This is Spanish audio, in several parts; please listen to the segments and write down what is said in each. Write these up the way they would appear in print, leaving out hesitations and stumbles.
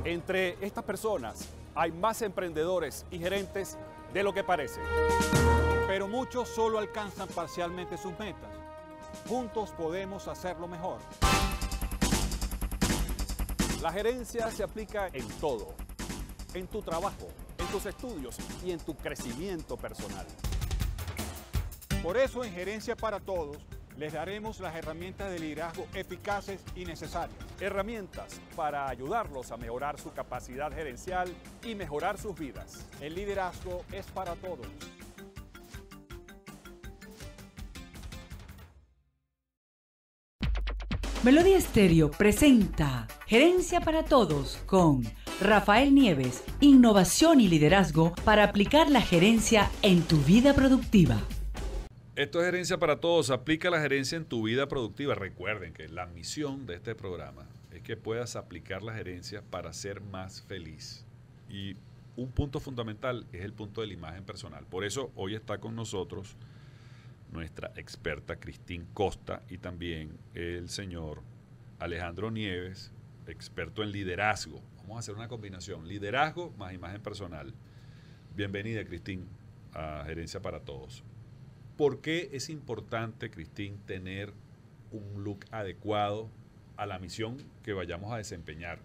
Entre estas personas hay más emprendedores y gerentes de lo que parece. Pero muchos solo alcanzan parcialmente sus metas. Juntos podemos hacerlo mejor. La gerencia se aplica en todo, en tu trabajo, en tus estudios y en tu crecimiento personal. Por eso en Gerencia para Todos les daremos las herramientas de liderazgo eficaces y necesarias. Herramientas para ayudarlos a mejorar su capacidad gerencial y mejorar sus vidas. El liderazgo es para todos. Melodía Estéreo presenta Gerencia para Todos con Rafael Nieves, innovación y liderazgo para aplicar la gerencia en tu vida productiva. Esto es Gerencia para Todos, aplica la gerencia en tu vida productiva. Recuerden que la misión de este programa es que puedas aplicar la gerencia para ser más feliz. Y un punto fundamental es el punto de la imagen personal. Por eso hoy está con nosotros nuestra experta Cristín Costa y también el señor Alejandro Nieves, experto en liderazgo. Vamos a hacer una combinación, liderazgo más imagen personal. Bienvenida, Cristín, a Gerencia para Todos. ¿Por qué es importante, Cristín, tener un look adecuado a la misión que vayamos a desempeñar?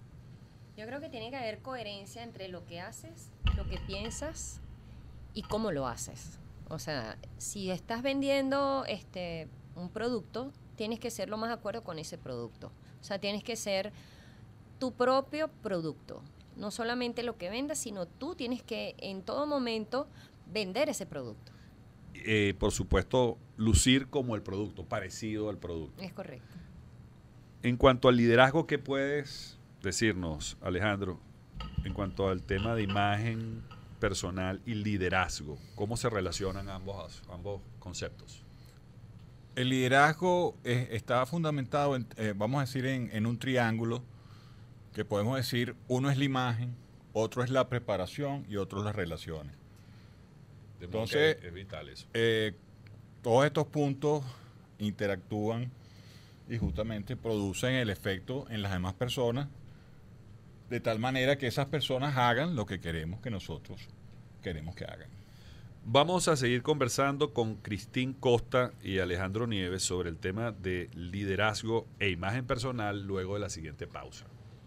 Yo creo que tiene que haber coherencia entre lo que haces, lo que piensas y cómo lo haces. O sea, si estás vendiendo un producto, tienes que ser lo más de acuerdo con ese producto. O sea, tienes que ser tu propio producto. No solamente lo que vendas, sino tú tienes que en todo momento vender ese producto. Por supuesto, lucir como el producto, parecido al producto. Es correcto. En cuanto al liderazgo, ¿qué puedes decirnos, Alejandro? En cuanto al tema de imagen personal y liderazgo, ¿cómo se relacionan ambos conceptos? El liderazgo está fundamentado, vamos a decir, en un triángulo que podemos decir, uno es la imagen, otro es la preparación y otro es las relaciones. Entonces, es vital eso. Todos estos puntos interactúan y justamente producen el efecto en las demás personas, de tal manera que esas personas hagan lo que queremos que nosotros queremos que hagan. Vamos a seguir conversando con Cristín Costa y Alejandro Nieves sobre el tema de liderazgo e imagen personal luego de la siguiente pausa.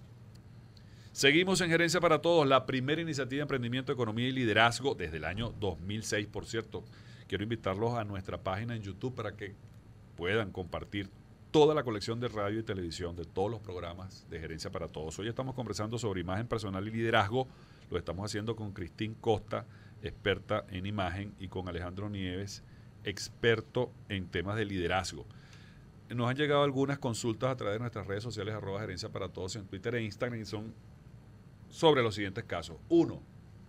Seguimos en Gerencia para Todos, la primera iniciativa de emprendimiento, economía y liderazgo desde el año 2006, por cierto. Quiero invitarlos a nuestra página en YouTube para que puedan compartir toda la colección de radio y televisión de todos los programas de Gerencia para Todos. Hoy estamos conversando sobre imagen personal y liderazgo. Lo estamos haciendo con Cristín Costa, experta en imagen, y con Alejandro Nieves, experto en temas de liderazgo. Nos han llegado algunas consultas a través de nuestras redes sociales, @Gerencia para Todos en Twitter e Instagram, y son sobre los siguientes casos. Uno,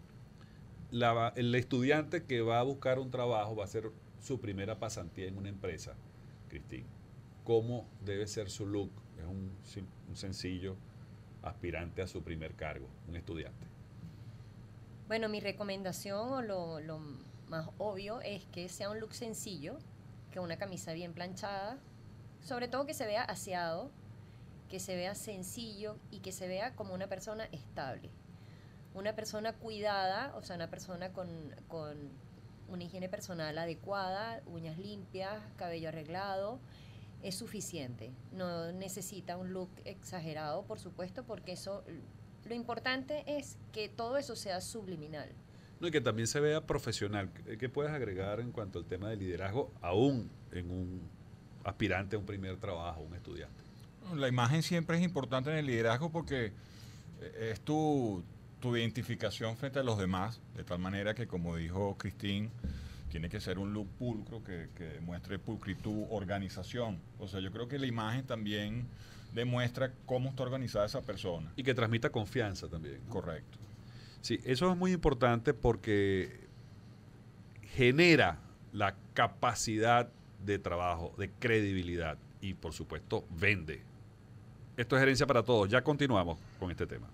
el estudiante que va a buscar un trabajo va a hacer su primera pasantía en una empresa, Cristín. ¿Cómo debe ser su look? Es un sencillo aspirante a su primer cargo, un estudiante. Bueno, mi recomendación o lo más obvio es que sea un look sencillo, que una camisa bien planchada, sobre todo que se vea aseado, que se vea sencillo y que se vea como una persona estable. Una persona cuidada, o sea, una persona con una higiene personal adecuada, uñas limpias, cabello arreglado, es suficiente. No necesita un look exagerado, por supuesto, porque eso, lo importante es que todo eso sea subliminal. No, y que también se vea profesional. ¿Qué puedes agregar en cuanto al tema del liderazgo, aún en un aspirante a un primer trabajo, un estudiante? La imagen siempre es importante en el liderazgo porque es tu identificación frente a los demás, de tal manera que, como dijo Cristín, tiene que ser un look pulcro que demuestre pulcritud, organización. O sea, yo creo que la imagen también demuestra cómo está organizada esa persona. Y que transmita confianza también, ¿no? Correcto. Sí, eso es muy importante porque genera la capacidad de trabajo, de credibilidad y, por supuesto, vende. Esto es Gerencia para Todos. Ya continuamos con este tema.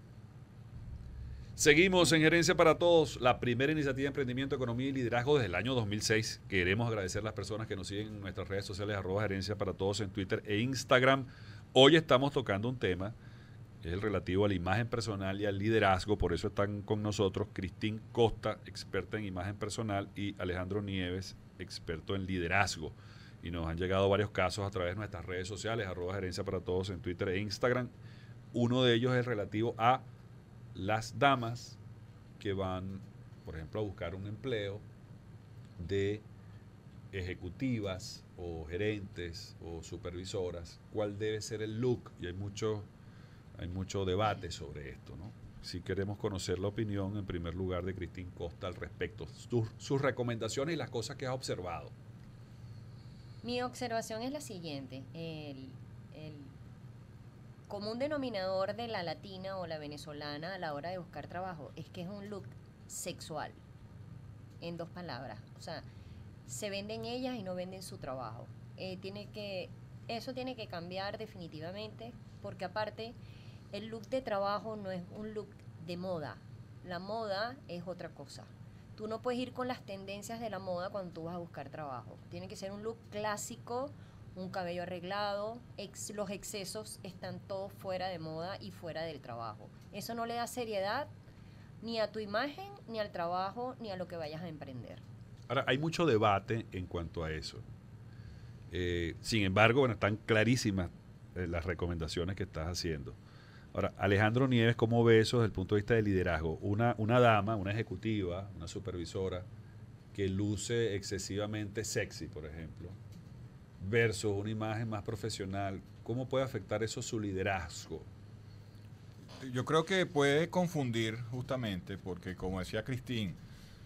Seguimos en Gerencia para Todos, la primera iniciativa de emprendimiento, economía y liderazgo desde el año 2006. Queremos agradecer a las personas que nos siguen en nuestras redes sociales, @Gerencia para Todos en Twitter e Instagram. Hoy estamos tocando un tema Es el relativo a la imagen personal y al liderazgo. Por eso están con nosotros Cristín Costa, experta en imagen personal, y Alejandro Nieves, experto en liderazgo. Y nos han llegado varios casos a través de nuestras redes sociales, @gerencia para todos en Twitter e Instagram. Uno de ellos es relativo a las damas que van, por ejemplo, a buscar un empleo de ejecutivas o gerentes o supervisoras. ¿Cuál debe ser el look? Y hay mucho debate sobre esto, ¿no? Si queremos conocer la opinión, en primer lugar, de Cristín Costa al respecto, sus recomendaciones y las cosas que has observado. Mi observación es la siguiente. El común denominador de la latina o la venezolana a la hora de buscar trabajo es que es un look sexual, en 2 palabras. O sea, se venden ellas y no venden su trabajo. Eso tiene que cambiar definitivamente, porque aparte el look de trabajo no es un look de moda. La moda es otra cosa. Tú no puedes ir con las tendencias de la moda cuando tú vas a buscar trabajo. Tiene que ser un look clásico, un cabello arreglado, los excesos están todos fuera de moda y fuera del trabajo. Eso no le da seriedad ni a tu imagen, ni al trabajo, ni a lo que vayas a emprender. Ahora, hay mucho debate en cuanto a eso. Sin embargo, bueno, están clarísimas las recomendaciones que estás haciendo. Ahora, Alejandro Nieves, ¿cómo ve eso desde el punto de vista del liderazgo? Una dama, una ejecutiva, una supervisora que luce excesivamente sexy, por ejemplo, versus una imagen más profesional, ¿cómo puede afectar eso su liderazgo? Yo creo que puede confundir justamente, porque como decía Cristín,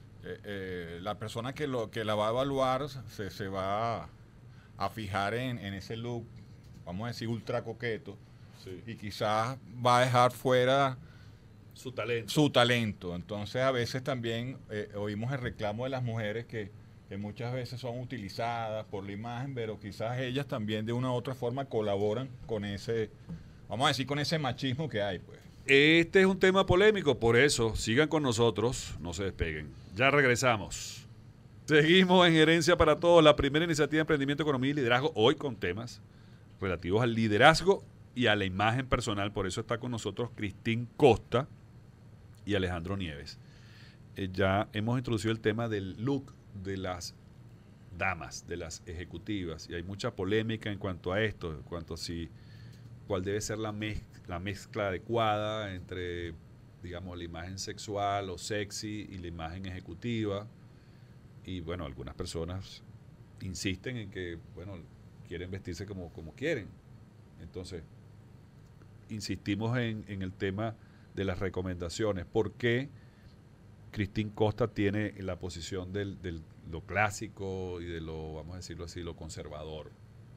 la persona que la va a evaluar se va a fijar en ese look, vamos a decir, ultra coqueto, Sí. y quizás va a dejar fuera Su talento. su talento. Entonces a veces también oímos el reclamo de las mujeres que muchas veces son utilizadas por la imagen, pero quizás ellas también de una u otra forma colaboran con ese, vamos a decir, con ese machismo que hay, pues. Este es un tema polémico, por eso sigan con nosotros, no se despeguen. Ya regresamos. Seguimos en Gerencia para Todos, la primera iniciativa de emprendimiento, economía y liderazgo, hoy con temas relativos al liderazgo y a la imagen personal. Por eso está con nosotros Cristín Costa y Alejandro Nieves. Ya hemos introducido el tema del look de las damas, de las ejecutivas, y hay mucha polémica en cuanto a esto, en cuanto a cuál debe ser la mezcla adecuada entre, digamos, la imagen sexual o sexy y la imagen ejecutiva. Y bueno, algunas personas insisten en que, bueno, quieren vestirse como quieren. Entonces, insistimos en el tema de las recomendaciones. ¿Por qué Cristín Costa tiene la posición de lo clásico y de lo, vamos a decirlo así, lo conservador?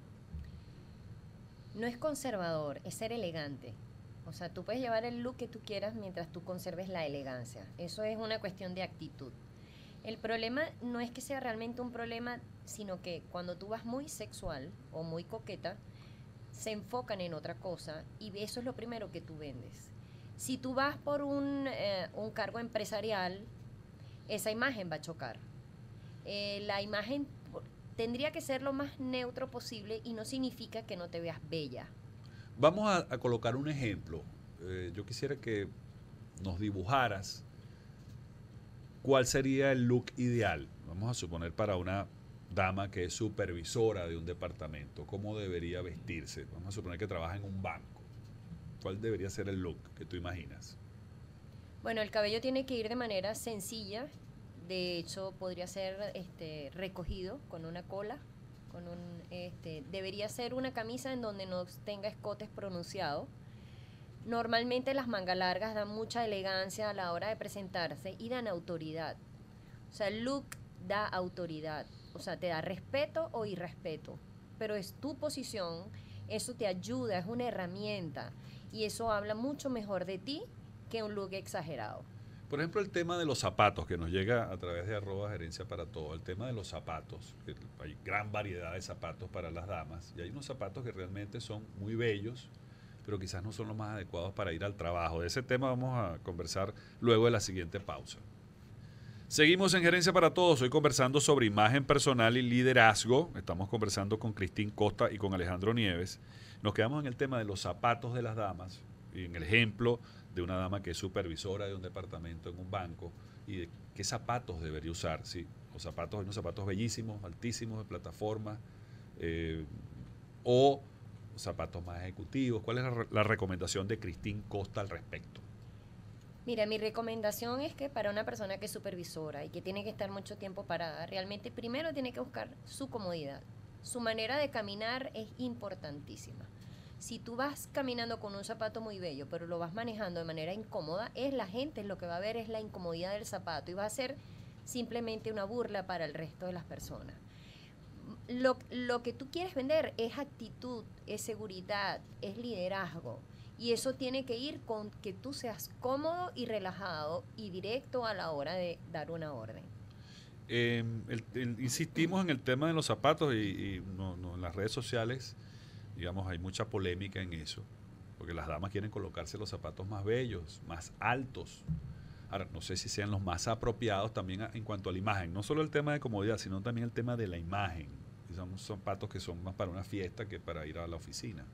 No es conservador, es ser elegante. O sea, tú puedes llevar el look que tú quieras mientras tú conserves la elegancia. Eso es una cuestión de actitud. El problema no es que sea realmente un problema, sino que cuando tú vas muy sexual o muy coqueta, se enfocan en otra cosa y eso es lo primero que tú vendes. Si tú vas por un cargo empresarial, esa imagen va a chocar. La imagen tendría que ser lo más neutro posible y no significa que no te veas bella. Vamos a colocar un ejemplo. Yo quisiera que nos dibujaras cuál sería el look ideal. Vamos a suponer para una dama que es supervisora de un departamento, ¿cómo debería vestirse? Vamos a suponer que trabaja en un banco. ¿Cuál debería ser el look que tú imaginas? Bueno, el cabello tiene que ir de manera sencilla. De hecho, podría ser recogido con una cola. Debería ser una camisa en donde no tenga escotes pronunciados. Normalmente las mangas largas dan mucha elegancia a la hora de presentarse y dan autoridad. O sea, el look da autoridad. O sea, te da respeto o irrespeto. Pero es tu posición, eso te ayuda, es una herramienta. Y eso habla mucho mejor de ti que un look exagerado. Por ejemplo, el tema de los zapatos, que nos llega a través de @gerencia para todo. El tema de los zapatos, que hay gran variedad de zapatos para las damas. Y hay unos zapatos que realmente son muy bellos, pero quizás no son los más adecuados para ir al trabajo. De ese tema vamos a conversar luego de la siguiente pausa. Seguimos en Gerencia para Todos, hoy conversando sobre imagen personal y liderazgo. Estamos conversando con Cristín Costa y con Alejandro Nieves. Nos quedamos en el tema de los zapatos de las damas en el ejemplo de una dama que es supervisora de un departamento en un banco y de qué zapatos debería usar, ¿sí? Los zapatos, hay unos zapatos bellísimos, altísimos, de plataforma, o zapatos más ejecutivos. ¿Cuál es la recomendación de Cristín Costa al respecto? Mira, mi recomendación es que para una persona que es supervisora y que tiene que estar mucho tiempo parada, realmente primero tiene que buscar su comodidad. Su manera de caminar es importantísima. Si tú vas caminando con un zapato muy bello, pero lo vas manejando de manera incómoda, la gente lo que va a ver es la incomodidad del zapato y va a ser simplemente una burla para el resto de las personas. Lo que tú quieres vender es actitud, es seguridad, es liderazgo. Y eso tiene que ir con que tú seas cómodo y relajado y directo a la hora de dar una orden. Insistimos en el tema de los zapatos y en las redes sociales, digamos, hay mucha polémica en eso, porque las damas quieren colocarse los zapatos más bellos, más altos. Ahora, no sé si sean los más apropiados también en cuanto a la imagen, no solo el tema de comodidad, sino también el tema de la imagen. Son zapatos que son más para una fiesta que para ir a la oficina.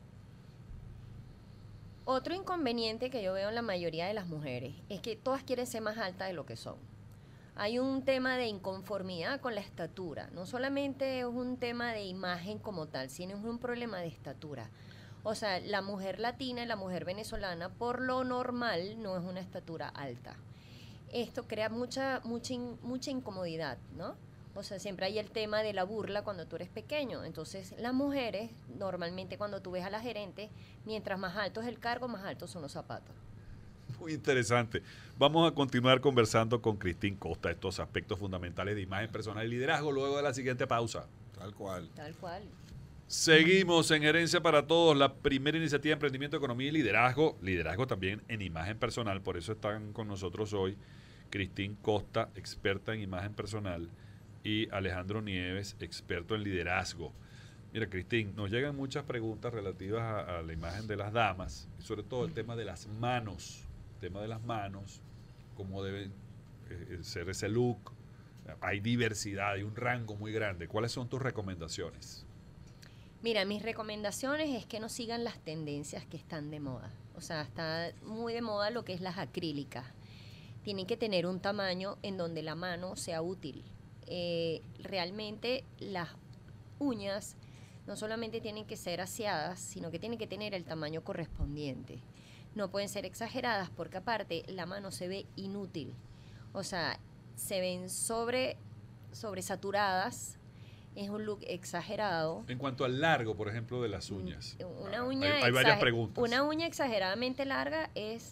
Otro inconveniente que yo veo en la mayoría de las mujeres es que todas quieren ser más altas de lo que son. Hay un tema de inconformidad con la estatura. No solamente es un tema de imagen como tal, sino es un problema de estatura. O sea, la mujer latina y la mujer venezolana, por lo normal, no es una estatura alta. Esto crea mucha incomodidad, ¿no? O sea, siempre hay el tema de la burla cuando tú eres pequeño. Entonces, las mujeres, normalmente cuando tú ves a la gerente, mientras más alto es el cargo, más altos son los zapatos. Muy interesante. Vamos a continuar conversando con Cristín Costa estos aspectos fundamentales de imagen personal y liderazgo luego de la siguiente pausa. Tal cual. Tal cual. Seguimos en Herencia para Todos, la primera iniciativa de emprendimiento, economía y liderazgo. Liderazgo también en imagen personal. Por eso están con nosotros hoy Cristín Costa, experta en imagen personal, y Alejandro Nieves, experto en liderazgo. Mira, Cristín, nos llegan muchas preguntas relativas a la imagen de las damas, y sobre todo el tema de las manos. El tema de las manos, cómo debe ser ese look. Hay diversidad, hay un rango muy grande. ¿Cuáles son tus recomendaciones? Mira, mis recomendaciones es que no sigan las tendencias que están de moda. O sea, está muy de moda lo que es las acrílicas. Tienen que tener un tamaño en donde la mano sea útil. Realmente las uñas no solamente tienen que ser aseadas, sino que tienen que tener el tamaño correspondiente. No pueden ser exageradas porque aparte la mano se ve inútil. O sea, se ven sobresaturadas. Es un look exagerado. En cuanto al largo, por ejemplo, de las uñas. Una uña hay varias preguntas. Una uña exageradamente larga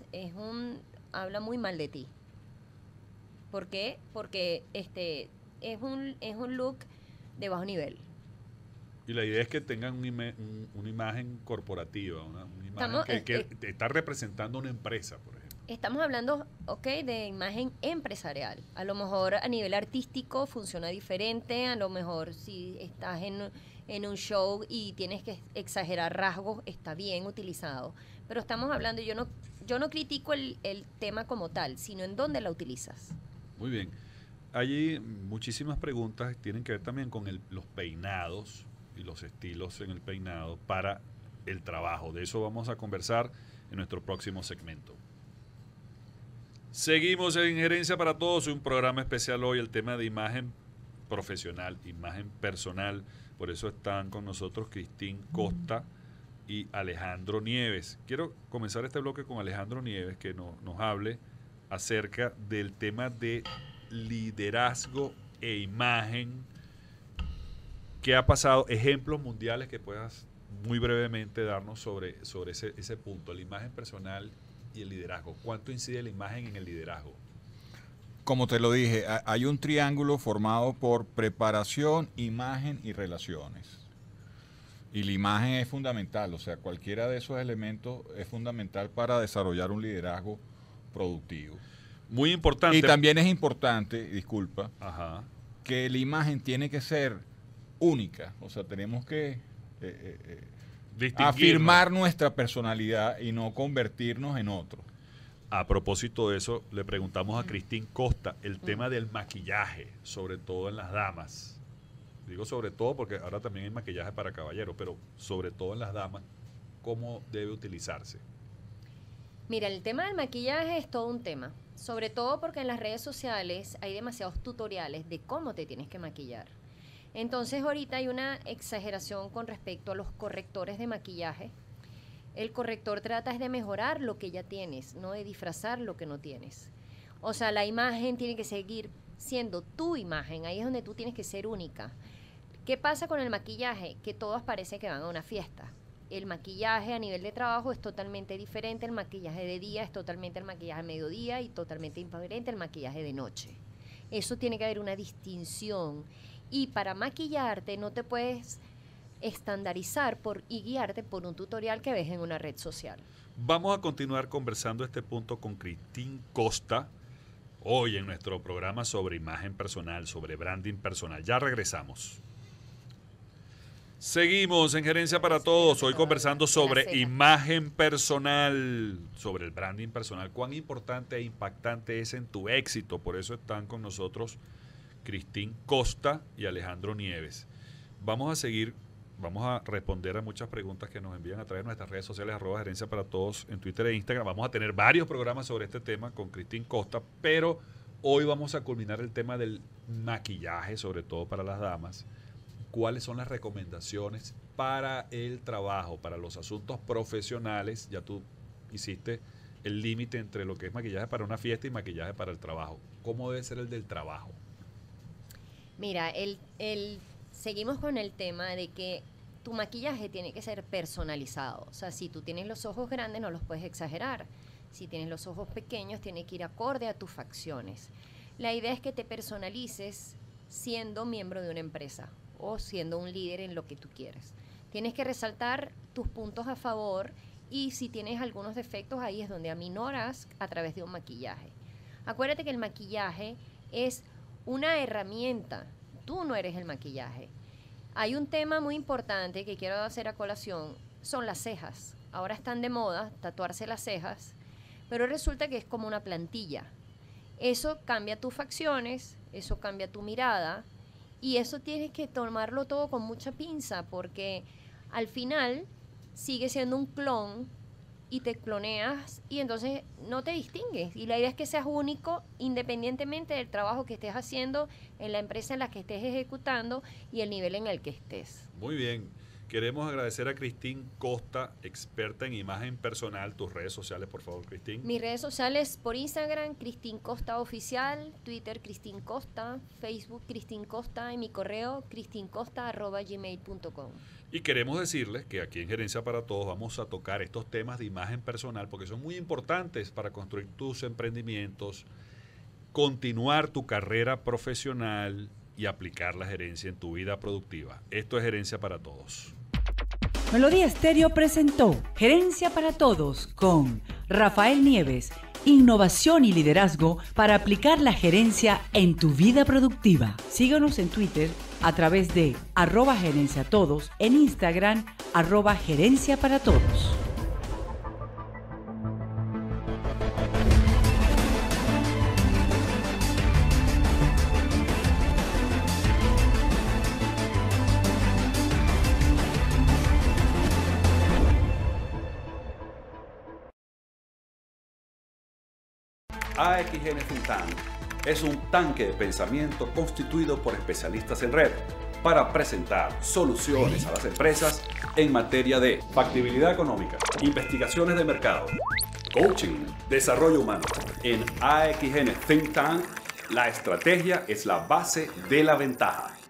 habla muy mal de ti. ¿Por qué? Porque es un look de bajo nivel. Y la idea es que tengan una imagen corporativa, una imagen que está representando una empresa, por ejemplo. Estamos hablando, de imagen empresarial. A lo mejor a nivel artístico funciona diferente, a lo mejor si estás en un show y tienes que exagerar rasgos, está bien utilizado. Pero estamos hablando, yo no critico el tema como tal, sino en dónde la utilizas. Muy bien. Hay muchísimas preguntas que tienen que ver también con los peinados y los estilos en el peinado para el trabajo. De eso vamos a conversar en nuestro próximo segmento. Seguimos en Gerencia para Todos, un programa especial hoy, el tema de imagen profesional, imagen personal. Por eso están con nosotros Cristín Costa y Alejandro Nieves. Quiero comenzar este bloque con Alejandro Nieves, que nos hable acerca del tema de liderazgo e imagen. ¿Qué ha pasado? Ejemplos mundiales que puedas muy brevemente darnos sobre ese punto, la imagen personal y el liderazgo. ¿Cuánto incide la imagen en el liderazgo? Como te lo dije, hay un triángulo formado por preparación, imagen y relaciones. Y la imagen es fundamental, o sea, cualquiera de esos elementos es fundamental para desarrollar un liderazgo productivo. Muy importante. Y también es importante, disculpa, Ajá. que la imagen tiene que ser única, o sea, tenemos que afirmar nuestra personalidad y no convertirnos en otro. A propósito de eso, le preguntamos a Cristín Costa el tema del maquillaje, sobre todo en las damas. Digo sobre todo porque ahora también hay maquillaje para caballeros, pero sobre todo en las damas, ¿cómo debe utilizarse? Mira, el tema del maquillaje es todo un tema, sobre todo porque en las redes sociales hay demasiados tutoriales de cómo te tienes que maquillar. Entonces ahorita hay una exageración con respecto a los correctores de maquillaje. El corrector trata de mejorar lo que ya tienes, no de disfrazar lo que no tienes. O sea, la imagen tiene que seguir siendo tu imagen, ahí es donde tú tienes que ser única. ¿Qué pasa con el maquillaje? Que todos parece que van a una fiesta. El maquillaje a nivel de trabajo es totalmente diferente, el maquillaje de día es totalmente el maquillaje de mediodía y totalmente diferente el maquillaje de noche. Eso tiene que haber una distinción. Y para maquillarte no te puedes estandarizar y guiarte por un tutorial que ves en una red social. Vamos a continuar conversando este punto con Cristín Costa, hoy en nuestro programa sobre imagen personal, sobre branding personal. Ya regresamos. Seguimos en Gerencia para Todos, hoy conversando sobre imagen personal, sobre el branding personal. Cuán importante e impactante es en tu éxito. Por eso están con nosotros Cristín Costa y Alejandro Nieves. Vamos a seguir, vamos a responder a muchas preguntas que nos envían a través de nuestras redes sociales, @Gerencia para Todos en Twitter e Instagram. Vamos a tener varios programas sobre este tema con Cristín Costa, pero hoy vamos a culminar el tema del maquillaje, sobre todo para las damas. ¿Cuáles son las recomendaciones para el trabajo, para los asuntos profesionales? Ya tú hiciste el límite entre lo que es maquillaje para una fiesta y maquillaje para el trabajo. ¿Cómo debe ser el del trabajo? Mira, seguimos con el tema de que tu maquillaje tiene que ser personalizado. O sea, si tú tienes los ojos grandes, no los puedes exagerar. Si tienes los ojos pequeños, tiene que ir acorde a tus facciones. La idea es que te personalices siendo miembro de una empresa o siendo un líder en lo que tú quieres. Tienes que resaltar tus puntos a favor y si tienes algunos defectos, ahí es donde aminoras a través de un maquillaje. Acuérdate que el maquillaje es una herramienta, tú no eres el maquillaje. Hay un tema muy importante que quiero hacer a colación, son las cejas. Ahora están de moda tatuarse las cejas, pero resulta que es como una plantilla. Eso cambia tus facciones, eso cambia tu mirada y eso tienes que tomarlo todo con mucha pinza porque al final sigue siendo un clon y te cloneas y entonces no te distingues. Y la idea es que seas único independientemente del trabajo que estés haciendo en la empresa en la que estés ejecutando y el nivel en el que estés. Muy bien. Queremos agradecer a Cristín Costa, experta en imagen personal. Tus redes sociales, por favor, Cristín. Mis redes sociales por Instagram, Cristín Costa Oficial, Twitter, Cristín Costa, Facebook, Cristín Costa y mi correo, cristincosta@gmail.com. Y queremos decirles que aquí en Gerencia para Todos vamos a tocar estos temas de imagen personal porque son muy importantes para construir tus emprendimientos, continuar tu carrera profesional y aplicar la gerencia en tu vida productiva. Esto es Gerencia para Todos. Melodía Estéreo presentó Gerencia para Todos con Rafael Nieves. Innovación y liderazgo para aplicar la gerencia en tu vida productiva. Síguenos en Twitter a través de @gerenciatodos, en Instagram @gerencia para todos. AXN Think Tank es un tanque de pensamiento constituido por especialistas en red para presentar soluciones a las empresas en materia de factibilidad económica, investigaciones de mercado, coaching, desarrollo humano. En AXN Think Tank, la estrategia es la base de la ventaja.